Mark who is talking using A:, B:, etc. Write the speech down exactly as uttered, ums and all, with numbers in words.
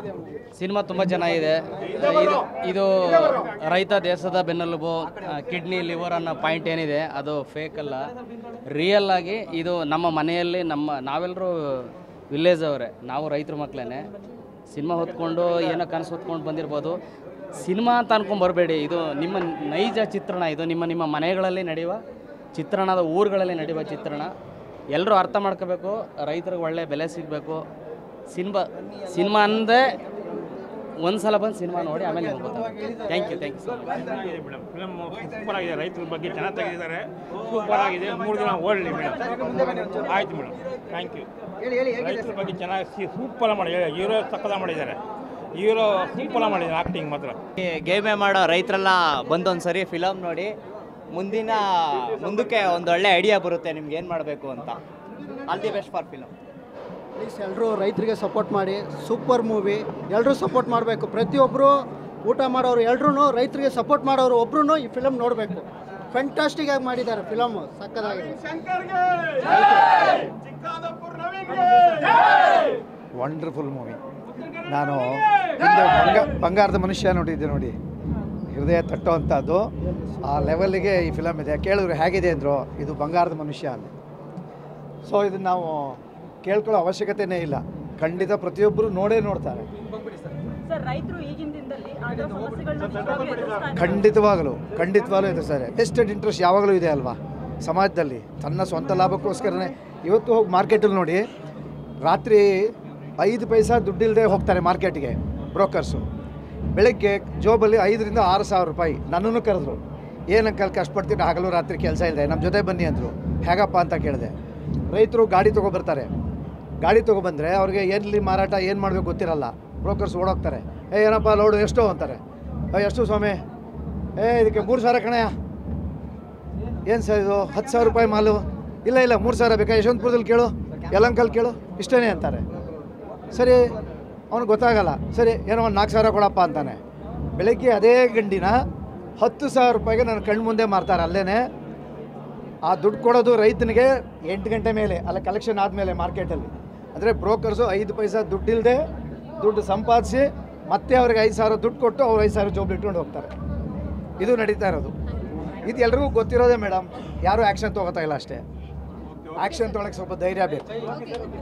A: Cinema ತುಂಬ ಚೆನ್ನಾಗಿದೆ. ಇದು ಇದು ರೈತ ದೇಶದ ಬೆನ್ನೆಲುಬು, ಕಿಡ್ನಿ ಲಿವರ್ ಅನ್ನೋ ಪಾಯಿಂಟ್ ಏನಿದೆ ಅದು ಫೇಕ್ ಅಲ್ಲ, ರಿಯಲ್ ಆಗಿ ಇದು ನಮ್ಮ ಮನೆಯಲ್ಲಿ ನಮ್ಮ ನಾವೆಲ್ಲರೂ ವಿಲೇಜ್ ಅವರೇ, ನಾವು ರೈತರ ಮಕ್ಕಳೇ. ಸಿನಿಮಾ ಹೊತ್ಕೊಂಡು ಏನೋ ಕನಸು ಹೊತ್ಕೊಂಡು ಬಂದಿರ್ಬೋದು. ಸಿನಿಮಾ ಅಂತ ಅನ್ಕೊಂಡು ಬರಬೇಡಿ, ಇದು ನಿಮ್ಮ ನೈಜ ಚಿತ್ರಣ. ಇದು ನಿಮ್ಮ ನಿಮ್ಮ ಮನೆಗಳಲ್ಲಿ ನಡೆಯುವ ಚಿತ್ರಣದ ಊರುಗಳಲ್ಲಿ ನಡೆಯುವ ಚಿತ್ರಣ. ಎಲ್ಲರೂ ಅರ್ಥ ಮಾಡ್ಕೋಬೇಕು, ರೈತರಿಗೆ ಒಳ್ಳೆ ಬೆಲೆ ಸಿಗಬೇಕು. ಸಿನಿಮಾ ಸಿನಿಮಾ ಅಂದರೆ ಒಂದು ಸಲ ಬಂದು ಸಿನಿಮಾ ನೋಡಿ ಆಮೇಲೆ ನಿಮ್ಗೆ ಗೊತ್ತಾಗುತ್ತೆ. Thank you thank you so much.
B: Madam film super ಆಗಿದೆ, ರೈತರ ಬಗ್ಗೆ ಚೆನ್ನಾಗಿ ತೆಗೆದಿದ್ದಾರೆ, ಸೂಪರ್ ಆಗಿದೆ. ಮೂರು ದಿನ ಓಡಲಿ ಮೇಡಮ್. ಆಯ್ತು ಮೇಡಮ್, ಥ್ಯಾಂಕ್ ಯು. ರೈತರ ಬಗ್ಗೆ ಚೆನ್ನಾಗಿ ಸೂಪರ್ ಮಾಡಿದ್ದಾರೆ, ಹೀರೋ ಸಕ್ಕದ ಮಾಡಿದ್ದಾರೆ, ಹೀರೋ ಸೂಪರ್ ಮಾಡಿದ್ದಾರೆ, ಆ್ಯಕ್ಟಿಂಗ್ ಮಾತ್ರ.
C: ಗೇಮೆ ಮಾಡೋ ರೈತರೆಲ್ಲ ಬಂದೊಂದು ಸರಿ ಫಿಲಮ್ ನೋಡಿ ಮುಂದಿನ ಮುಂದಕ್ಕೆ ಒಂದು ಒಳ್ಳೆ ಐಡಿಯಾ ಬರುತ್ತೆ ನಿಮ್ಗೆ ಏನು ಮಾಡಬೇಕು ಅಂತ. All the best for film.
D: Please ಎಲ್ಲರೂ ರೈತರಿಗೆ ಸಪೋರ್ಟ್ ಮಾಡಿ, ಸೂಪರ್ ಮೂವಿ, ಎಲ್ಲರೂ ಸಪೋರ್ಟ್ ಮಾಡಬೇಕು. ಪ್ರತಿಯೊಬ್ಬರು ಊಟ ಮಾಡೋರು ಎಲ್ಲರೂ ರೈತರಿಗೆ ಸಪೋರ್ಟ್ ಮಾಡೋರು ಒಬ್ರು ಈ ಫಿಲಮ್ ನೋಡಬೇಕು. ಫ್ಯಾಂಟಾಸ್ಟಿಕ್ ಆಗಿ ಮಾಡಿದ್ದಾರೆ ಫಿಲಮ್, ಸಕ್ಕದಾಗಿದೆ.
E: Wonderful movie. ನಾನು ಹಿಂದೆ ಬಂಗ ಬಂಗಾರದ ಮನುಷ್ಯ ನೋಡಿದ್ದೆ ನೋಡಿ, ಹೃದಯ ತಟ್ಟುವಂಥದ್ದು ಆ ಲೆವೆಲ್ಗೆ ಈ ಫಿಲಮ್ ಇದೆ. ಕೇಳಿದ್ರು ಹೇಗಿದೆ ಅಂದರು, ಇದು ಬಂಗಾರದ ಮನುಷ್ಯ ಅಂತ. ಸೊ ಇದನ್ನು ನಾವು ಕೇಳ್ಕೊಳ್ಳೋ ಅವಶ್ಯಕತೆಯೇ ಇಲ್ಲ, ಖಂಡಿತ ಪ್ರತಿಯೊಬ್ಬರು ನೋಡೇ ನೋಡ್ತಾರೆ. ಖಂಡಿತವಾಗಲೂ ಖಂಡಿತವಾಗಲೂ ಎದುರಿಸ್ತಾರೆ. ವೆಸ್ಟೆಡ್ ಇಂಟ್ರೆಸ್ಟ್ ಯಾವಾಗಲೂ ಇದೆ ಅಲ್ವಾ ಸಮಾಜದಲ್ಲಿ, ತನ್ನ ಸ್ವಂತ ಲಾಭಕ್ಕೋಸ್ಕರನೇ. ಇವತ್ತು ಹೋಗಿ ಮಾರ್ಕೆಟಲ್ಲಿ ನೋಡಿ, ರಾತ್ರಿ ಐದು ಪೈಸಾ ದುಡ್ಡಿಲ್ಲದೆ ಹೋಗ್ತಾರೆ ಮಾರ್ಕೆಟ್ಗೆ ಬ್ರೋಕರ್ಸು. ಬೆಳಗ್ಗೆ ಜೋಬಲ್ಲಿ ಐದರಿಂದ ಆರು ಸಾವಿರ ರೂಪಾಯಿ. ನನ್ನನ್ನು ಕರೆದ್ರು, ಏನಂಕಲ್ ಕಷ್ಟಪಡ್ತೀನಿ, ಹಗಲು ರಾತ್ರಿ ಕೆಲಸ ಇದೆ, ನಮ್ಮ ಜೊತೆ ಬನ್ನಿ ಅಂದರು. ಹೇಗಪ್ಪ ಅಂತ ಕೇಳಿದೆ. ರೈತರು ಗಾಡಿ ತೊಗೊಬರ್ತಾರೆ, ಗಾಡಿ ತೊಗೊಬಂದರೆ ಅವ್ರಿಗೆ ಎಲ್ಲಿ ಮಾರಾಟ ಏನು ಮಾಡಬೇಕು ಗೊತ್ತಿರಲ್ಲ. ಬ್ರೋಕರ್ಸ್ ಓಡೋಗ್ತಾರೆ, ಏ ಏನಪ್ಪ ಲೋಡು ಎಷ್ಟು ಅಂತಾರೆ. ಎಷ್ಟು ಸ್ವಾಮಿ? ಏ ಇದಕ್ಕೆ ಮೂರು ಸಾವಿರ ಕಣಯ್ಯ. ಏನು ಸರ್ ಇದು? ಹತ್ತು ಸಾವಿರ ರೂಪಾಯಿ ಮಾಲು. ಇಲ್ಲ ಇಲ್ಲ ಮೂರು ಸಾವಿರ ಬೇಕಾ? ಯಶವಂತಪುರದಲ್ಲಿ ಕೇಳು, ಯಲಂಕಲ್ ಕೇಳು, ಇಷ್ಟೇ ಅಂತಾರೆ. ಸರಿ, ಅವ್ನಿಗೆ ಗೊತ್ತಾಗಲ್ಲ. ಸರಿ ಏನೋ ಒಂದು ನಾಲ್ಕು ಸಾವಿರ ಕೊಡಪ್ಪ ಅಂತಾನೆ. ಬೆಳಗ್ಗೆ ಅದೇ ಗಂಡಿನ ಹತ್ತು ಸಾವಿರ ರೂಪಾಯಿಗೆ ನನ್ನ ಕಣ್ಣು ಮುಂದೆ ಮಾರ್ತಾರೆ ಅಲ್ಲೇ. ಆ ದುಡ್ಡು ಕೊಡೋದು ರೈತನಿಗೆ ಎಂಟು ಗಂಟೆ ಮೇಲೆ, ಅಲ್ಲ ಕಲೆಕ್ಷನ್ ಆದಮೇಲೆ ಮಾರ್ಕೆಟಲ್ಲಿ. ಅಂದರೆ ಬ್ರೋಕರ್ಸು ಐದು ಪೈಸಾ ದುಡ್ಡಿಲ್ಲದೆ ದುಡ್ಡು ಸಂಪಾದಿಸಿ ಮತ್ತೆ ಅವ್ರಿಗೆ ಐದು ಸಾವಿರ ದುಡ್ಡು ಕೊಟ್ಟು ಅವ್ರು ಐದು ಸಾವಿರ ಜೋಬ್ ಇಟ್ಕೊಂಡು ಹೋಗ್ತಾರೆ. ಇದು ನಡೀತಾ ಇರೋದು. ಇದು ಎಲ್ರಿಗೂ ಗೊತ್ತಿರೋದೇ ಮೇಡಮ್, ಯಾರೂ ಆ್ಯಕ್ಷನ್ ತೊಗೋತಾ ಇಲ್ಲ ಅಷ್ಟೇ. ಆ್ಯಕ್ಷನ್ ತೊಗೊಳಕ್ಕೆ ಸ್ವಲ್ಪ ಧೈರ್ಯ ಬೇಕು.